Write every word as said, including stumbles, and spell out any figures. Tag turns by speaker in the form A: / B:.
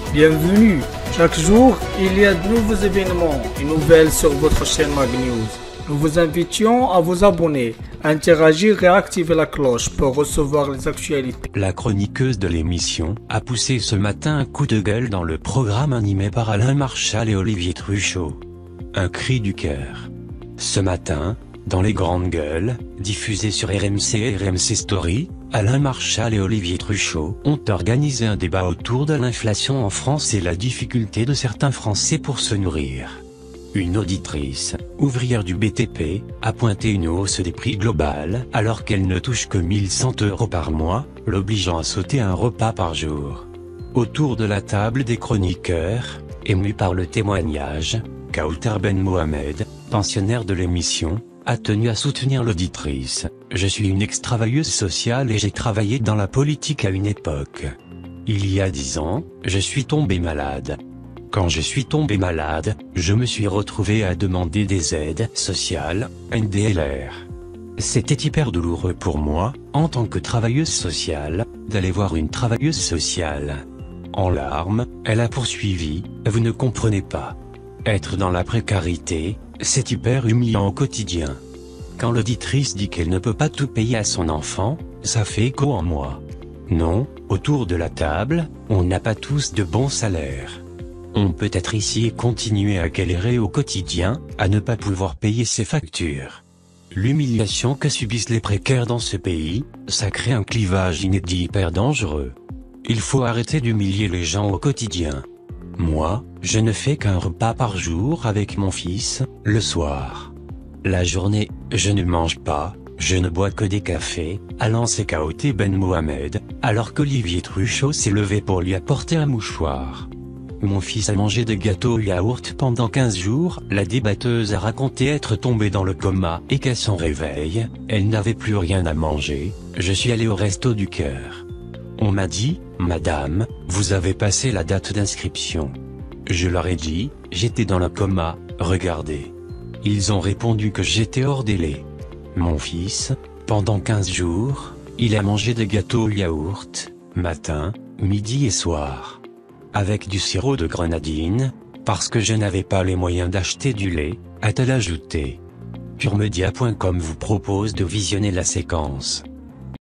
A: Bienvenue. Chaque jour, il y a de nouveaux événements et nouvelles sur votre chaîne Mag News. Nous vous invitions à vous abonner, à interagir et à activer la cloche pour recevoir les actualités.
B: La chroniqueuse de l'émission a poussé ce matin un coup de gueule dans le programme animé par Alain Marchal et Olivier Truchot. Un cri du cœur. Ce matin, dans les grandes gueules, diffusées sur R M C et R M C Story, Alain Marchal et Olivier Truchot ont organisé un débat autour de l'inflation en France et la difficulté de certains Français pour se nourrir. Une auditrice, ouvrière du B T P, a pointé une hausse des prix globales alors qu'elle ne touche que mille cent euros par mois, l'obligeant à sauter un repas par jour. Autour de la table des chroniqueurs, émus par le témoignage, Kauter Ben Mohamed, pensionnaire de l'émission, a tenu à soutenir l'auditrice. « Je suis une ex-travailleuse sociale et j'ai travaillé dans la politique à une époque. Il y a dix ans, je suis tombée malade. Quand je suis tombée malade, je me suis retrouvée à demander des aides sociales, N D L R. C'était hyper douloureux pour moi, en tant que travailleuse sociale, d'aller voir une travailleuse sociale. » En larmes, elle a poursuivi, « Vous ne comprenez pas. Être dans la précarité, c'est hyper humiliant au quotidien. Quand l'auditrice dit qu'elle ne peut pas tout payer à son enfant, ça fait écho en moi. Non, autour de la table, on n'a pas tous de bons salaires. On peut être ici et continuer à galérer au quotidien, à ne pas pouvoir payer ses factures. L'humiliation que subissent les précaires dans ce pays, ça crée un clivage inédit hyper dangereux. Il faut arrêter d'humilier les gens au quotidien. Moi, je ne fais qu'un repas par jour avec mon fils, le soir. La journée, je ne mange pas, je ne bois que des cafés, a lancé Kauter Ben Mohamed, alors qu'Olivier Truchot s'est levé pour lui apporter un mouchoir. Mon fils a mangé des gâteaux au yaourt pendant quinze jours, la débatteuse a raconté être tombée dans le coma et qu'à son réveil, elle n'avait plus rien à manger. Je suis allé au resto du cœur. On m'a dit, « Madame, vous avez passé la date d'inscription. » Je leur ai dit, j'étais dans le coma, regardez. Ils ont répondu que j'étais hors délai. Mon fils, pendant quinze jours, il a mangé des gâteaux au yaourt, matin, midi et soir. Avec du sirop de grenadine, parce que je n'avais pas les moyens d'acheter du lait, a-t-elle ajouté. Purmedia point com vous propose de visionner la séquence.